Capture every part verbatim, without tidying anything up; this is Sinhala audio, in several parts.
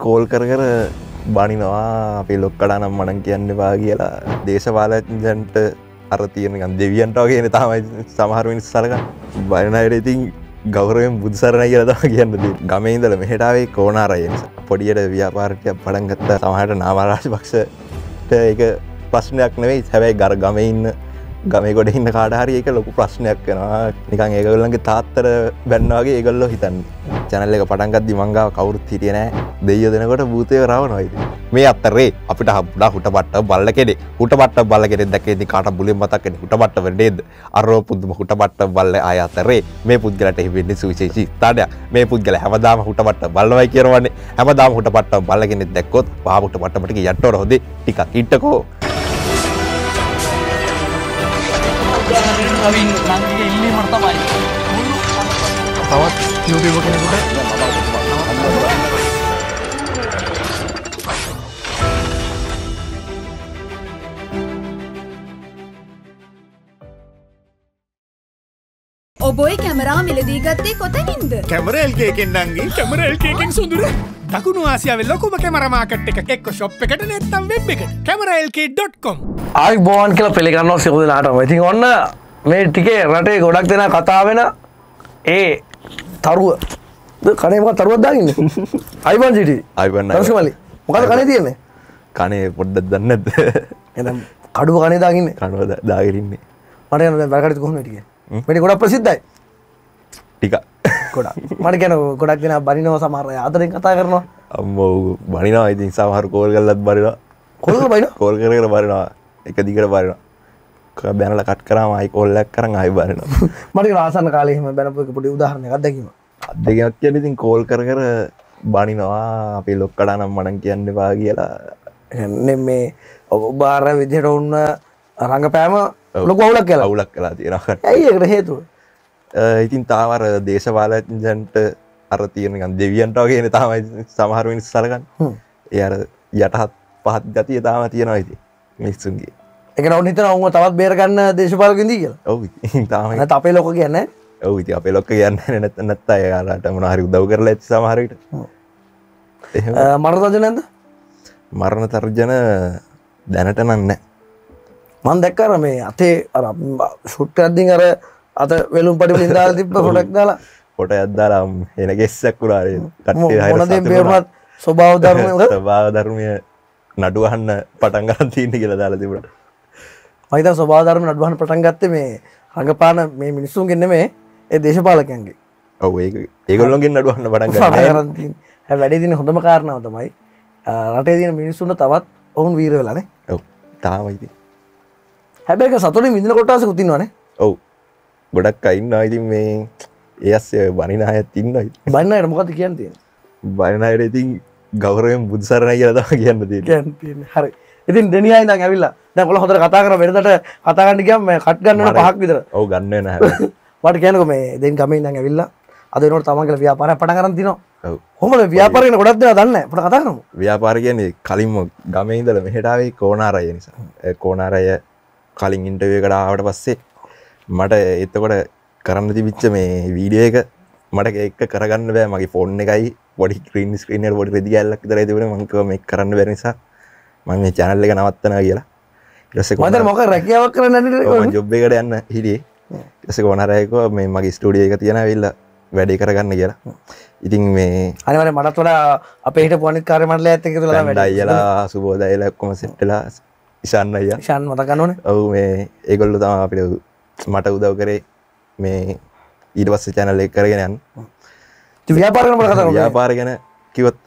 කෝල් කර කර බනිනවා අපේ ලොක්කඩා නම් මනන් කියන්න එපා කියලා දේශපාලඥයන්ට අර තියෙනකන් දෙවියන්ට වගේ නේ තමයි සමහර මිනිස්සු සලකන්නේ. බයන අයට ඉතින් ගෞරවයෙන් බුදු සරණයි කියලා තමයි කියන්නේ. ගමේ ඉඳලා මෙහෙට ආවේ කොණාරය නිසා. පොඩියට ව්‍යාපාරිකයක් පටන් ගත්තා. සමහරට නාමල් රාජපක්ෂට ඒක ප්‍රශ්නයක් නෙවෙයි. හැබැයි ගර ගමේ ඉන්න ගමේ ගොඩ ඉන්න කාට හරි ඒක ලොකු ප්‍රශ්නයක් වෙනවා. නිකන් ඒගොල්ලන්ගේ තාත්තට බැන්නා වගේ ඒගොල්ලෝ හිතන්නේ. channel එක පටන් ගද්දි මං ගාව කවුරුත් හිටියේ නෑ. දෙයියෝ දෙනකොට භූතයව රවනවා ඉතින්. මේ අතරේ අපිට හම්බුණා හුටපට්ට බල්ල කෙනෙක්. හුටපට්ට බල්ල කෙනෙක් දැක්කේ ඉතින් කාට බුලින් මතක් වෙන්නේ. හුටපට්ට වෙන්නේද? අරෝ පුදුම හුටපට්ට බල්ල ආය අතරේ මේ පුද්ගලට හිවෙන්නේ සුවිශේෂී ස්ථානයක්. මේ පුද්ගල හැමදාම හුටපට්ට බල්ලවයි කියනවනේ. හැමදාම හුටපට්ට බල්ල කෙනෙක් දැක්කොත් පහ හුටපට්ටම ටික යට්ටවර හොදේ ටිකක් ඉන්නකෝ. නවින් නංගිගේ ඉල්ලීමට තමයි තවත් YouTube කෙනෙකුට ඔබයි කැමරා මිලදී ගත්තේ කොතනින්ද? කැමරා එල් කේ එකෙන් නංගි කැමරා එල් කේ එකෙන් සොඳුර. දකුණු ආසියාවේ ලොකුම කැමරා මාකට් එක එක්ක ෂොප් එකට නැත්නම් වෙබ් එකට camera l k dot com. ආයි බෝන් කියලා පිළිගන්නවා සියලු දෙනාටම. ඉතින් ඔන්න මේ ටිකේ රටේ ගොඩක් දෙනා කතා වෙන ඒ තරුව කනේ මොකක් තරුවක් දාගින්නේ? අයිබන් සිටි. අයිබන් නමස්කාරලි. මොකද කනේ තියෙන්නේ? කනේ පොඩ්ඩක් දන්නේ නැද්ද? එහෙනම් කඩුව කනේ දාගින්නේ. කනුව දාගෙන ඉන්නේ. මට යන දැන් වැඩ කටයුතු කොහොමද ටිකේ? මේ ගොඩක් ප්‍රසිද්ධයි. ටික. ගොඩක්. මට කියන ගොඩක් දෙනා බනිනවා සමහර අය ආදරෙන් කතා කරනවා. අම්මෝ බනිනවා ඉතින් සමහර කෝල් කරලත් බනිනවා. කෝල් කරලා බනිනවා? කෝල් කර කර බනිනවා. එක දිගට බනිනවා. බැනලා කට් කරාම ආයි කෝල් එකක් කරන් ආයි බනිනවා. මට කියන ආසන්න කාලේ එහෙම බැනපු එක පොඩි උදාහරණයක් අත්දැකීම. අත්දැකීමක් කියන්නේ ඉතින් කෝල් කර කර බනිනවා අපේ ලොක්කඩා නම් මනන් කියන්න එපා කියලා. එන්නේ මේ ඔබ ආර විදිහට වුණ රංගපෑම ලොකු අවුලක් කියලා. අවුලක් කළා තියෙනවා. ඇයි ඒකට හේතුව? ඉතින් තාම අර දේශපාලඥයන්ට අර තියෙනකන් දෙවියන්ට වගේ නේ තමයි සමහර මිනිස්සු සලකන්නේ. ඒ අර යටහත් පහත් ගතිය තාම තියෙනවා ඉතින් මිනිස්සුන්ගේ. ඒක නෝන් හිතන උන්ව තවත් බේර ගන්න දේශපාලකෙන් දී කියලා. ඔව් ඉතින් තාම නැත්නම් අපේ ලොක කියන්නේ. ඔව් ඉතින් අපේ ලොක කියන්නේ නැත්නම් නැත්නම් යාලට මොනවා හරි උදව් කරලා ඇති සමහර විට. එහෙම මරණ තර්ජන නැද්ද? මරණ තර්ජන දැනට නම් නැහැ. මම දැක්කා අර මේ අතේ අර ෂූට් එකක් දින් අර අත වෙලුම් පඩි වලින් දාලා තිබ්බ ෆොටෝ එකක් දාලා ෆොටෝ එකක් දාලා එන ගෙස්සක් උරා කට්ටිය හයිර මොනදේ බේරුණත් ස්වභාව ධර්මය මොකද? ස්වභාව ධර්මය නඩුවහන්න පටන් ගන්න තියෙන්නේ කියලා දාලා තිබුණා. මම හිතා ස්වභාව ධර්ම නඩුවහන්න පටන් ගත්තේ මේ රංගපාන මේ මිනිස්සුන්ගෙන් නෙමෙයි ඒ දේශපාලකයන්ගේ. ඔව් ඒක ඒගොල්ලෝගෙන් නඩුවහන්න පටන් ගන්නවා. හැබැයි වැඩි දින හොඳම කාරණාව තමයි රටේ තියෙන මිනිස්සුන්ට තවත් ඔවුන් වීර වෙලා නේ. ඔව් තාම ඉතින්. හැබැයි ඒක සතුටින් විඳින කොටසකුත් ඉන්නවනේ. ඔව්. ගොඩක් අය ඉන්නවා ඉතින් මේ ඒ ඇස්සේ බනින අයත් ඉන්නවා ඉතින්. බනින අයට මොකද්ද කියන්න තියෙන්නේ? බනින අයට ඉතින් ගෞරවයෙන් බුදු සරණයි කියලා තමයි කියන්න තියෙන්නේ. කියන්න තියෙන්නේ. හරි. ඉතින් දෙනියා ඉඳන් ඇවිල්ලා දැන් ඔයාලා හොඳට කතා කරන වෙනදට කතා ගන්න ගියාම මේ කට් ගන්න වෙන පහක් විතර. ඔව් ගන්න වෙන හැබැයි. මට කියන්නකෝ මේ දෙන් ගමේ ඉඳන් ඇවිල්ලා අද වෙනකොට තමන් කියලා ව්‍යාපාරයක් පටන් ගන්න තිනවා. ඔව්. කොහොමද ව්‍යාපාරය ගැන ගොඩක් දෙනා දන්නේ නැහැ. පොඩ කතා කරමු. ව්‍යාපාර කියන්නේ කලින්ම ගමේ ඉඳලා මෙහෙට ආවේ කොණාරය නිසා. ඒ කොණාරය කලින් ඉන්ටර්විව් එකට ආවට පස්සේ මට එතකොට කරන්න තිබිච්ච මේ වීඩියෝ එක මට ඒක කරගන්න බෑ. මගේ ෆෝන් එකයි පොඩි ස්ක්‍රීන් ස්ක්‍රීන් එකට පොඩි රෙදි ගැල්ලක් විතරයි තිබුණේ. මම කිව්වා මේක කරන්න බැරි නිසා මම මේ channel එක නවත්තනවා කියලා. ඊට පස්සේ මම දැන් මොකක් රැකියාවක් කරන්න නැන්නේ මම ජොබ් එකට යන්න හිටියේ. ඊට පස්සේ කොණාරය කිව්වා මේ මගේ ස්ටුඩියෝ එක තියෙනවා ඇවිල්ලා වැඩේ කරගන්න කියලා. ඉතින් මේ අනිවාර්යෙන් මටත් වඩා අපේ හිටපු අනිත් කාර්ය මණ්ඩලයත් එක්ක ඉතලා වැඩ. අයියලා සුබෝධ අයියලා ඔක්කොම සෙට් වෙලා ඉෂාන් අයියා. ඉෂාන් මතක ගන්නෝනේ. ඔව් මේ ඒගොල්ලෝ තමයි අපිට මට උදව් කරේ මේ ඊට පස්සේ channel එක කරගෙන යන්න. ඉතින් ව්‍යාපාර ගැන මොකද කතා කරන්නේ? ව්‍යාපාර ගැන කිව්වොත්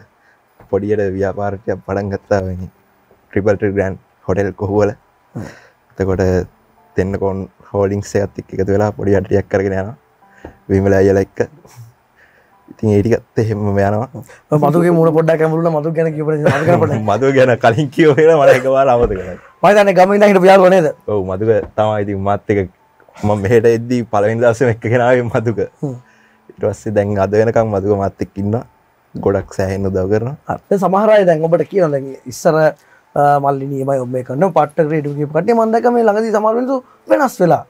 පොඩියට ව්‍යාපාරයක් පටන් ගත්තා මේ triple three grand hotel Kohuwala. එතකොට දෙන්නකොන් හෝල්ඩින්ග්ස් එකත් එක්ක එකතු වෙලා පොඩි අඩියක් කරගෙන යනවා. විමල අයියලා එක්ක. ඉතින් ඒ ටිකත් එහෙමම යනවා. මතුගේ මූණ පොඩ්ඩක් ඇඹුරුණා මතු ගැන කියපු නිසා මතු ගැන පොඩ්ඩක්. මතු ගැන කලින් කියෝ කියලා මට එකපාර අමතක කරා. මම දන්නේ ගම ඉඳන් හිටපු යාළුවා නේද? ඔව් මතුක තමයි ඉතින් මාත් එක මම මෙහෙට එද්දී පළවෙනි දවසේම එක්කගෙන ආවේ මතුක. ඊට පස්සේ දැන් අද වෙනකම් මතුක මාත් එක්ක ඉන්නවා. ගොඩක් සෑහෙන උදව් කරනවා. දැන් සමහර අය දැන් ඔබට කියනවා දැන් ඉස්සර මල්ලිනියමයි ඔබ මේ කරනවා පාට්ට ක්‍රියේටිව් කියපු කට්ටිය මම දැක්ක මේ ළඟදී සමහර වෙනසු වෙනස් වෙලා.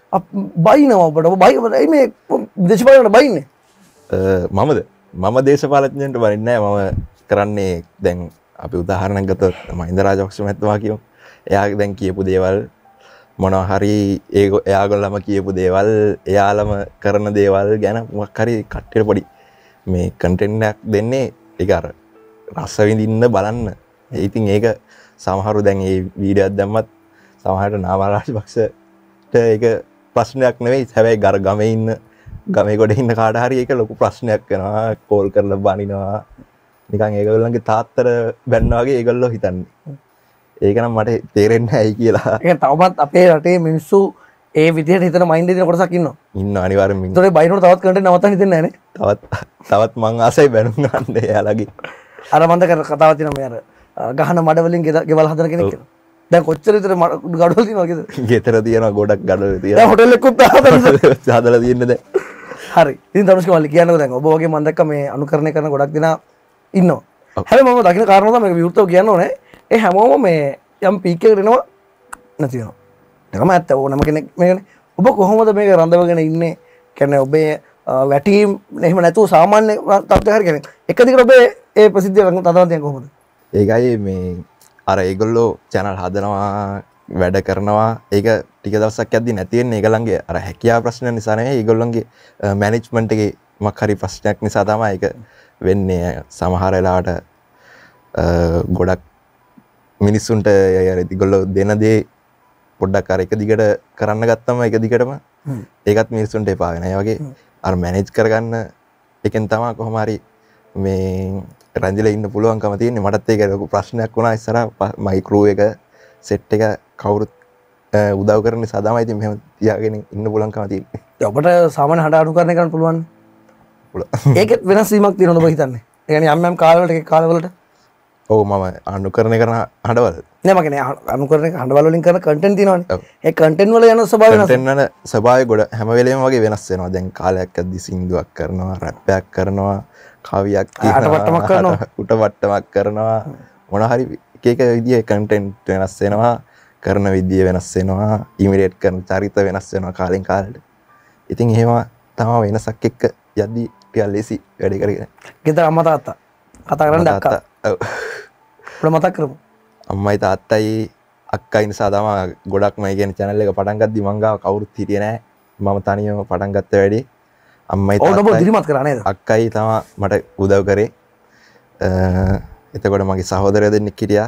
බයිනවා ඔබට ඔබ බයි ඔබ මේ දේශපාලනයට බයින්නේ. මමද මම දේශපාලඥයන්ට බනින්නේ නැහැ. මම කරන්නේ දැන් අපි උදාහරණයක් ගත්තොත් මහින්ද රාජපක්ෂ මහත්මයා කියමු. එයා දැන් කියපු දේවල් මොනවා හරි ඒ එයාගොල්ලම කියපු දේවල් එයාලම කරන දේවල් ගැන මොකක් හරි කට්ටියට පොඩි මේ කන්ටෙන්ට් එකක් දෙන්නේ ඒක අර රස විඳින්න බලන්න. ඉතින් ඒක සමහරු දැන් මේ වීඩියෝ එකක් දැම්මත් සමහරට නාමල් රාජපක්ෂට ඒක ප්‍රශ්නයක් නෙවෙයි. හැබැයි ගර ගමේ ඉන්න ගමේ ගොඩ ඉන්න කාට හරි ඒක ලොකු ප්‍රශ්නයක් වෙනවා. කෝල් කරලා බනිනවා. නිකන් ඒගොල්ලන්ගේ තාත්තට බැන්නා වගේ ඒගොල්ලෝ හිතන්නේ. ඒක නම් මට තේරෙන්නේ නැහැ කියලා. ඒක තවමත් අපේ රටේ මිනිස්සු ඒ විදිහට හිතන මයින්ඩ් එකේ කොටසක් ඉන්නවා. ඉන්න අනිවාර්යෙන්ම. ඒතකොට බයිනෝට තවත් කන්ටෙන්ට් නවත්තන්න හිතෙන්නේ නැහැ නේ. තවත් තවත් මං ආසයි බැනුම් ගන්න එයාලගේ. අර මන්ද කර කතාවක් තියෙනවා මේ අර ගහන මඩ වලින් ගෙවල් හදන කෙනෙක් කියලා. දැන් කොච්චර විතර ගඩොල් තියෙනවද කියද? ගෙතර තියෙනවා ගොඩක් ගඩොල් දැන් තියෙනවා. හොටෙල් එකකුත් හදලා හදලා තියෙන්නේ දැන්. හරි. ඉතින් තනුෂ්ක මල්ලි කියන්නකෝ දැන් ඔබ වගේ මම දැක්ක මේ අනුකරණය කරන ගොඩක් දෙනා ඉන්නවා. හැබැයි මම දකින්න කාරණා තමයි මේක විවෘතව කියන්න ඕනේ. ඒ හැමෝම මේ යම් පීක් එකකට එනවා නැති වෙනවා. ඒකම ඇත්ත ඕනම කෙනෙක් මේකනේ. ඔබ කොහොමද මේක රඳවගෙන ඉන්නේ? කියන්නේ ඔබේ වැටීම් එහෙම නැතුව සාමාන්‍ය තත්ත්වයක හරි කියන්නේ එක දිගට ඔබේ ඒ ප්‍රසිද්ධිය තදවන්න තියෙන කොහොමද? ඒකයි මේ අර ඒගොල්ලෝ channel හදනවා වැඩ කරනවා ඒක ටික දවසක් යද්දි නැති වෙන්නේ ඒගොල්ලන්ගේ අර හැකියාව ප්‍රශ්න නිසා නෙවෙයි ඒගොල්ලන්ගේ මැනේජ්මන්ට් එකේ මොකක් හරි ප්‍රශ්නයක් නිසා තමයි ඒක වෙන්නේ. සමහර වෙලාවට ගොඩක් මිනිස්සුන්ට ඒගොල්ලෝ දෙන දේ පොඩ්ඩක් අර එක දිගට කරන්න ගත්තම එක දිගටම ඒකත් මිනිස්සුන්ට එපා වෙනවා. ඒ වගේ අර මැනේජ් කරගන්න එකෙන් තමයි කොහොම හරි මේ රැඳිලා ඉන්න පුළුවන්කම තියෙන්නේ. මටත් ඒක ලොකු ප්‍රශ්නයක් වුණා ඉස්සරහ මයි ක්‍රූ එක සෙට් එක කවුරුත් උදව් කරන නිසා තමයි ඉතින් මෙහෙම තියාගෙන ඉන්න පුළුවන්කම තියෙන්නේ. ඒ ඔබට සාමාන්‍ය හඬ අනුකරණය කරන්න පුළුවන්. ඒකෙත් වෙනස් වීමක් තියෙනවද ඔබ හිතන්නේ? ඒ කියන්නේ යම් යම් කාලවලට ඒ කාලවලට ඔව් මම අනුකරණය කරන හඬවල නෑ මම කියන්නේ අනුකරණය හඬවල වලින් කරන කන්ටෙන්ට් තියෙනවනේ. ඒ කන්ටෙන්ට් වල යන ස්වභාවය වෙනස්. කන්ටෙන්ට් වල ස්වභාවය ගොඩ හැම වෙලේම වගේ වෙනස් වෙනවා. දැන් කාලයක් අද්දි සින්දුවක් කරනවා, රැප් එකක් කරනවා, කවියක් අටවට්ටමක් කරනවා, උටවට්ටමක් කරනවා. මොන හරි එක එක විදිහේ කන්ටෙන්ට් වෙනස් වෙනවා, කරන විදිය වෙනස් වෙනවා, ඉමිටේට් කරන චරිත වෙනස් වෙනවා කාලෙන් කාලෙට. ඉතින් එහෙම තමයි වෙනසක් එක්ක යද්දි ටිකක් ලේසි වැඩ කරගෙන. ගෙදර අම්මා තාත්තා කතා කරන්න අක්කා. ඔව්. අපිට මතක් කරමු. අම්මයි තාත්තයි අක්කයි නිසා තමයි ගොඩක් මම කියන්නේ channel එක පටන් ගද්දි මං ගාව කවුරුත් හිටියේ නැහැ. මම තනියම පටන් ගත්ත වැඩි. අම්මයි තාත්තයි ඔව් ඔබ දිරිමත් කරා නේද? අක්කයි තමයි මට උදව් කරේ. එතකොට මගේ සහෝදරය දෙන්නෙක් හිටියා.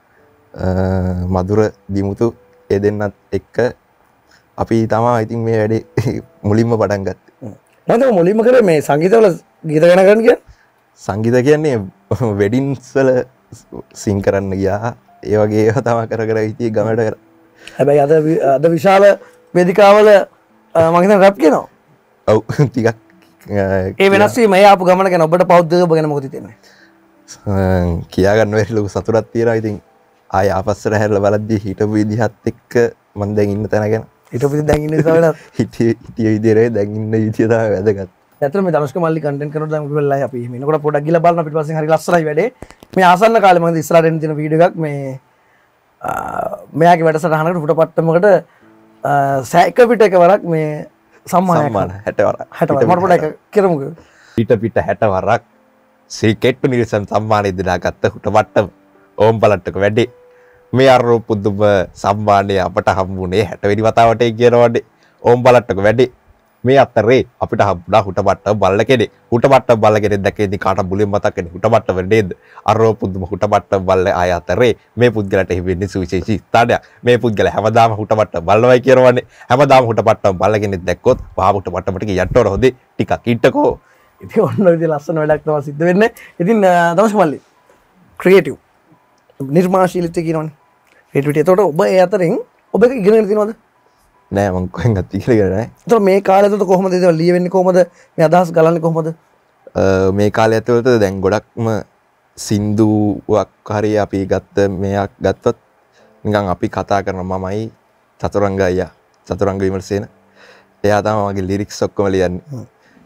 මధుර දිමුතු ඒ දෙන්නත් එක්ක අපි තමයි ඉතින් මේ වැඩේ මුලින්ම පටන් ගත්තේ. නැත්නම් මුලින්ම කරේ මේ සංගීතවල ගීත ගැන කරන්න කියන්නේ? සංගීත කියන්නේ වෙඩින්ස් වල සිං කරන්න ගියා. ඒ වගේ ඒවා තමයි කර කර හිටියේ ගමට කර. හැබැයි අද අද විශාල වේදිකාවල මම හිතන්නේ රැප් කියනවා. ඔව් ටිකක් ඒ වෙනස් වීම ඒ ආපු ගමන ගැන ඔබට පෞද්ගලිකව ඔබ ගැන මොකද හිතෙන්නේ? කියා ගන්න බැරි ලොකු සතුටක් තියෙනවා. ඉතින් ආය ආපස්සට හැරලා බලද්දී හිටපු විදිහත් එක්ක මම දැන් ඉන්න තැන ගැන හිටපු විදිහ දැන් ඉන්න නිසා වෙනස් හිටිය හිටිය විදිහේ දැන් ඉන්න විදිහ තමයි වැදගත්. ඇත්තටම මේ ධනුෂ්ක මල්ලි කන්ටෙන්ට් කරනකොට දැන් අපි වෙලාවයි අපි එහෙම එනකොට පොඩ්ඩක් ගිහලා බලන්න පිටපස්සෙන් හරි ලස්සනයි වැඩේ. මේ ආසන්න කාලේ මම ඉස්සරහට එන්න තියෙන වීඩියෝ එකක් මේ මෙයාගේ වැඩසටහනකට පුටපට්ටමකට සෑක පිට එකවරක් මේ සම්මානයක් සම්මාන හැට වරක් හැට වරක් මට පොඩ්ඩක් කරමුකෝ. පිට පිට හැට වරක් සීකෙට් නිල්සන් සම්මානය දෙනා ගත්ත හුටපට්ටම ඕම් බලට්ටක වැඩේ. මේ අර පුදුම සම්මානය අපට හම්බුනේ හැට වෙනි වතාවට කියනවනේ ඕම් බලට්ටක වැඩේ. මේ අතරේ අපිට හම්බුණා හුටපට්ට බල්ල කෙනෙක්. හුටපට්ට බල්ල කෙනෙක් දැකේදී කාට බුලින් මතක් වෙන්නේ හුටපට්ට වැඩේද? අර පුදුම හුටපට්ට බල්ල ආය අතරේ මේ පුද්ගලට හිවෙන්නේ සුවිශේෂී ස්ථානයක්. මේ පුද්ගල හැමදාම හුටපට්ට බල්ලවයි කියනවනේ. හැමදාම හුටපට්ට බල්ල කෙනෙක් දැක්කොත් පහ හුටපට්ටම ටික යට්ටවර හොදේ ටිකක් ඉන්නකෝ. ඉතින් ඔන්න විදිහ ලස්සන වැඩක් තමයි සිද්ධ වෙන්නේ. ඉතින් ධනුෂ් මල්ලි ක්‍රියේටිව් නිර්මාණශීලීත්වය කියනවනේ. ක්‍රියේටිවිටි. එතකොට ඔබ ඒ අතරින් ඔබ එක ඉගෙනගෙන තියෙනවද? නෑ මං කොහෙන්වත් ඉගෙනගෙන නෑ. එතකොට මේ කාලේ තුත කොහොමද ඒක ලියවෙන්නේ කොහොමද? මේ අදහස් ගලන්නේ කොහොමද? මේ කාලය ඇතුළත දැන් ගොඩක්ම සින්දුවක් හරි අපි ගත්ත මෙයක් ගත්තොත් නිකන් අපි කතා කරන මමයි චතුරංග අයියා චතුරංග විමර්ශන. එයා තමයි මගේ ලිරික්ස් ඔක්කොම ලියන්නේ.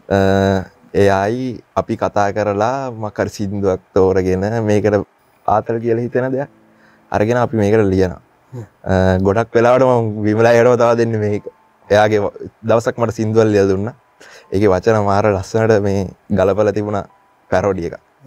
එයායි අපි කතා කරලා මොකක් හරි සින්දුවක් තෝරගෙන මේකට ආතල් කියලා හිතෙන දෙයක් අරගෙන අපි මේකට ලියනවා. ගොඩක් වෙලාවට මම විමලායටම තව දෙන්නේ මේක. එයාගේ දවසක් මට සින්දුවක් ලියලා දුන්නා. ඒකේ වචන මාර ලස්සනට මේ ගලපලා තිබුණා පැරෝඩි එකක්.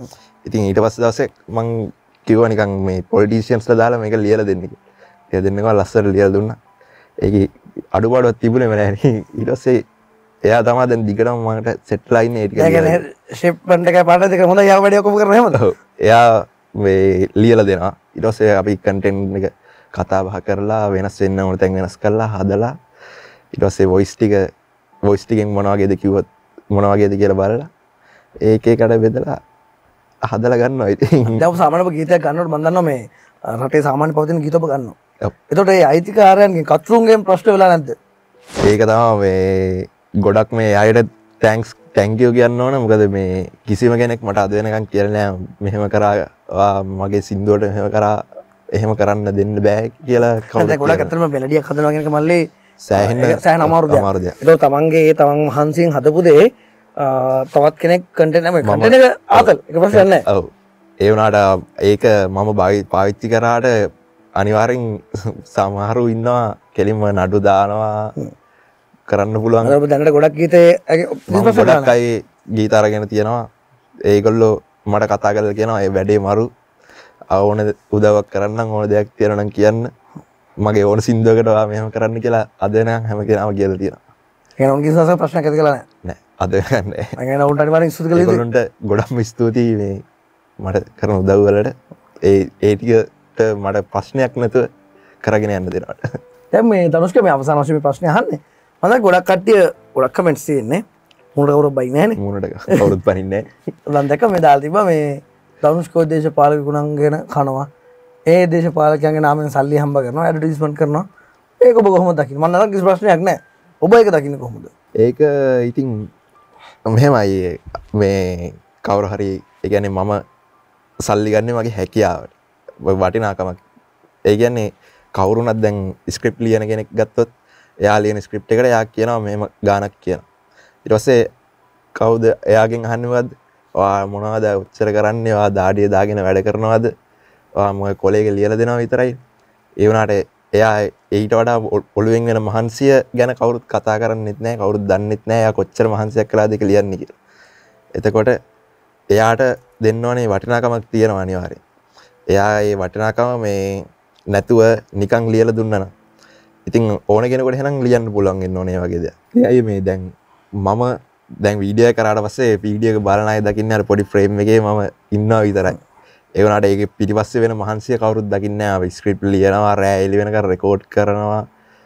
ඉතින් ඊට පස්සේ දවසේ මං කිව්වා නිකන් මේ පොලිටිෂියන්ස්ලා දාලා මේක ලියලා දෙන්න කියලා. ඒක දෙන්නකම ලස්සනට ලියලා දුන්නා. ඒකේ අඩුපාඩුවක් තිබුණේම නැහැ නේ. ඊට පස්සේ එයා තමයි දැන් දිගටම මට සෙට්ලා ඉන්නේ ඒ ටික. ඒ කියන්නේ ෂිප්මන්ට් එකේ පාට දෙක හොඳයි යා වැඩි ඔක්කොම කරනවා එහෙමද? ඔව්. එයා මේ ලියලා දෙනවා. ඊට පස්සේ අපි කන්ටෙන්ට් එක කතා බහ කරලා වෙනස් වෙන්න ඕන තැන් වෙනස් කරලා හදලා ඊට පස්සේ වොයිස් ටික වොයිස් ටිකෙන් මොන වගේද කිව්වොත් මොන වගේද කියලා බලලා ඒක එකට බෙදලා හදලා ගන්නවා. ඉතින් දැන් සාමාන්‍යව ගීතයක් ගන්නකොට මම දන්නවා මේ රටේ සාමාන්‍ය පවතින ගීත ඔබ ගන්නවා. ඔව්. එතකොට ඒ අයිතිකාරයන්ගෙන් කතුරුන්ගෙන් ප්‍රශ්න වෙලා නැද්ද? ඒක තමයි මේ ගොඩක් මේ අයට තැන්ක්ස් තැන්ක් යූ කියන්න ඕන. මොකද මේ කිසිම කෙනෙක් මට අද වෙනකන් කියලා නෑ මෙහෙම කරා මගේ සින්දුවට මෙහෙම කරා එහෙම කරන්න දෙන්න බෑ කියලා කවුරුත් දැන් ගොඩක් අතරම මෙලඩියක් හදනවා කියන එක මල්ලේ සෑහෙන සෑහෙන අමාරු අමාරු දෙයක්. දෙයක්. ඒක තමන්ගේ ඒ තමන් මහන්සියෙන් හදපු දේ තවත් කෙනෙක් කන්ටෙන්ට් එක කන්ටෙන්ට් එක ආතල් ඒක ප්‍රශ්නයක් නෑ. ඔව්. ඒ වුණාට ඒක මම පාවිච්චි කරාට අනිවාර්යෙන් සමහරු ඉන්නවා කෙලින්ම නඩු දානවා කරන්න පුළුවන්. ඔබ දැනට ගොඩක් ගීතේ මම ගොඩක් අය ගීත අරගෙන තියෙනවා. ඒගොල්ලෝ මට කතා කරලා කියනවා ඒ වැඩේ මරු ඕන උදව්වක් කරන්න ඕන දෙයක් තියෙනවා නම් කියන්න. මගේ ඕන සින්දුවකට ඔයා මෙහෙම කරන්න කියලා අද නම් හැම කෙනාම කියලා තියෙනවා. ඒක නම් කිසිසස ප්‍රශ්නයක් ඇති කියලා නෑ. නෑ අද නෑ. මම කියන උන්ට අනිවාර්යෙන් ස්තුති කළ යුතුයි. ඒගොල්ලන්ට ගොඩක්ම ස්තුතියි මේ මට කරන උදව් වලට. ඒ ඒ ටිකට මට ප්‍රශ්නයක් නැතුව කරගෙන යන්න දෙනවට. දැන් මේ ධනුෂ්ක මේ අවසාන වශයෙන් මේ ප්‍රශ්නේ අහන්නේ. මම දැන් ගොඩක් කට්ටිය ගොඩක් කමෙන්ට්ස් තියෙන්නේ. මුණට කවුරුත් බයි නැහනේ. මූණට කවුරුත් පනින්නේ නැහැ. මම දැක්ක මේ දාලා තිබ්බා මේ ධනුෂ්කෝ දේශපාලක ගුණන් ගැන කනවා. ඒ දේශපාලකයන්ගේ නාමයෙන් සල්ලි හම්බ කරනවා, ඇඩ්වර්ටයිස්මන්ට් කරනවා. ඒක ඔබ කොහොමද දකින්නේ? මම නම් කිසි ප්‍රශ්නයක් නැහැ. ඔබ ඒක දකින්නේ කොහොමද? ඒක ඉතින් මෙහෙමයි මේ කවුරු හරි ඒ කියන්නේ මම සල්ලි ගන්නේ මගේ හැකියාවට. වටිනාකමක්. ඒ කියන්නේ කවුරුණත් දැන් ස්ක්‍රිප්ට් ලියන කෙනෙක් ගත්තොත් එයා ලියන ස්ක්‍රිප්ට් එකට එයා කියනවා මෙහෙම ගානක් කියනවා. ඊට පස්සේ කවුද එයාගෙන් අහන්නේ මොකද්ද? ඔයා මොනවද උච්චර කරන්නේ? ඔයා දාඩිය දාගෙන වැඩ කරනවද? ඔයා මොකද කොලේක ලියලා දෙනවා විතරයි. ඒ වුණාට එයා ඊට වඩා ඔළුවෙන් වෙන මහන්සිය ගැන කවුරුත් කතා කරන්නේත් නැහැ. කවුරුත් දන්නෙත් නැහැ එයා කොච්චර මහන්සියක් කළාද ඒක ලියන්නේ කියලා. එතකොට එයාට දෙන්න ඕනේ වටිනාකමක් තියෙනවා අනිවාර්යයෙන්. එයා ඒ වටිනාකම මේ නැතුව නිකන් ලියලා දුන්නා නම් ඉතින් ඕන කෙනෙකුට එහෙනම් ලියන්න පුළුවන් වෙන්න ඕනේ වගේ දෙයක්. ඒයි මේ දැන් මම දැන් වීඩියෝ එක කරාට පස්සේ වීඩියෝ එක බලන අය දකින්නේ අර පොඩි ෆ්‍රේම් එකේ මම ඉන්නවා විතරයි. ඒ වුණාට ඒකේ පිටිපස්සේ වෙන මහන්සිය කවුරුත් දකින්නේ නැහැ. අපි ස්ක්‍රිප්ට් ලියනවා, රෑ එළි වෙනකන් රෙකෝඩ් කරනවා,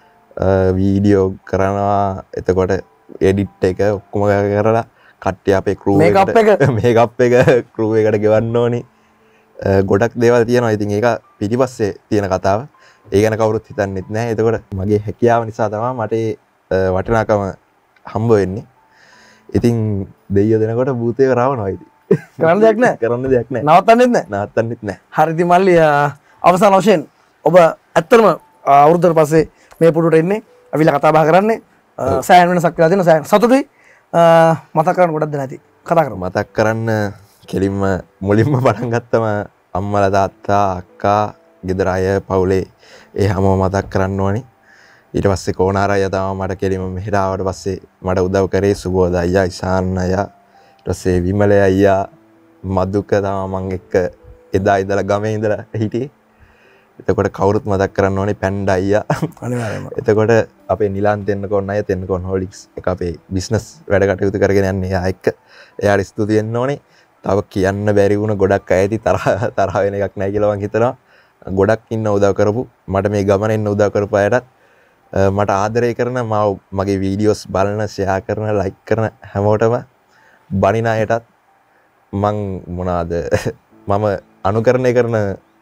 වීඩියෝ කරනවා, එතකොට එඩිට් එක ඔක්කොම කරලා කට්ටිය අපේ ක්‍රූ මේකප් එක මේකප් එක ක්‍රූ එකට ගෙවන්න ඕනේ. ගොඩක් දේවල් තියෙනවා. ඉතින් ඒක පිටිපස්සේ තියෙන කතාව. ඒ ගැන කවුරුත් හිතන්නෙත් නැහැ. එතකොට මගේ හැකියාව නිසා තමයි මට වටිනාකම හම්බ වෙන්නේ. ඉතින් දෙයියෝ දෙනකොට භූතයව රවනවා ඉතින්. කරන්න දෙයක් නැහැ. කරන්න දෙයක් නැහැ. නවත්තන්නෙත් නැහැ. නවත්තන්නෙත් නැහැ. හරි ඉතින් මල්ලි අවසාන වශයෙන් ඔබ ඇත්තටම අවුරුද්දකට පස්සේ මේ පුඩුවට එන්නේ. අවිලා කතා බහ කරන්නේ. සෑහෙන වෙනසක් වෙලා තියෙනවා. සෑහෙන සතුටුයි. මතක් කරන්න ගොඩක් දෙයක් නැති. කතා කරමු. මතක් කරන්න කෙලින්ම මුලින්ම පටන් ගත්තම අම්මලා තාත්තා අක්කා ගෙදර අය පවුලේ ඒ හැමෝම මතක් කරන්න ඕනේ. ඊට පස්සේ කෝනාර අය තමයි මට කෙලින්ම මෙහෙට ආවට පස්සේ මට උදව් කරේ සුබෝධ අයියා, ඉෂාන් අයියා, ඊට පස්සේ විමල අයියා, මදුක තමයි මං එක්ක එදා ඉඳලා ගමේ ඉඳලා හිටියේ. එතකොට කවුරුත් මතක් කරන්න ඕනේ පැන්ඩා අයියා. අනිවාර්යයෙන්ම. එතකොට අපේ නිලාන් තෙන්නකෝන් අය තෙන්නකෝන් හොලික්ස් එක අපේ බිස්නස් වැඩ කටයුතු කරගෙන යන්නේ එයා එක්ක. එයාට ස්තුති වෙන්න ඕනේ. තව කියන්න බැරි වුණ ගොඩක් අය ඇති තරහ තරහ වෙන එකක් නැහැ කියලා මං හිතනවා. ගොඩක් ඉන්න උදව් කරපු මට මේ ගමන එන්න උදව් කරපු අයටත් මට ආදරය කරන මම මගේ වීඩියෝස් බලන ෂෙයා කරන ලයික් කරන හැමෝටම බනින අයටත් මං මොනවාද මම අනුකරණය කරන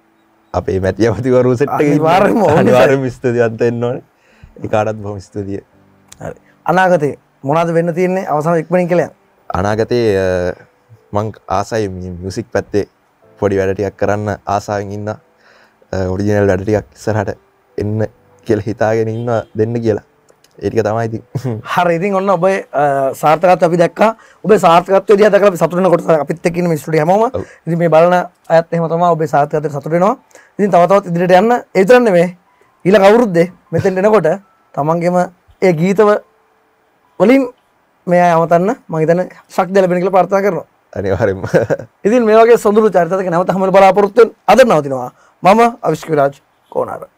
අපේ මැතිය මැතිවරු සෙට් එකේ අනිවාර්යයෙන්ම අනිවාර්යයෙන්ම ස්තුතිවන්ත වෙන්න ඕනේ. ඒකටත් බොහොම ස්තුතියි. හරි. අනාගතේ මොනවද වෙන්න තියෙන්නේ අවසාන ඉක්මනින් කියලා? අනාගතේ මං ආසයි මියුසික් පැත්තේ පොඩි වැඩ ටිකක් කරන්න ආසාවෙන් ඉන්න. ඔරිජිනල් වැඩ ටිකක් ඉස්සරහට එන්න කියලා හිතාගෙන ඉන්න දෙන්න කියලා. ඒ ටික තමයි ඉතින්. හරි ඉතින් ඔන්න ඔබේ සාර්ථකත්වය අපි දැක්කා. ඔබේ සාර්ථකත්වය දිහා දැකලා අපි සතුටු වෙනකොට අපිත් එක්ක ඉන්න මේ ස්ටුඩියෝ හැමෝම ඉතින් මේ බලන අයත් එහෙම තමයි ඔබේ සාර්ථකත්වයට සතුටු වෙනවා. ඉතින් තව තවත් ඉදිරියට යන්න ඒ විතර නෙමෙයි ඊළඟ අවුරුද්දේ මෙතෙන් එනකොට තමන්ගේම ඒ ගීතව වලින් මේ අය අමතන්න මම හිතන්නේ ශක්තිය ලැබෙන කියලා ප්‍රාර්ථනා කරනවා. අනිවාර්යෙන්ම. ඉතින් මේ වගේ සොඳුරු චරිතයක නැවත හැමෝම බලාපොරොත්තු වෙන අද නවතිනවා. මම අවිෂ්ක විරාජ් කෝනාර.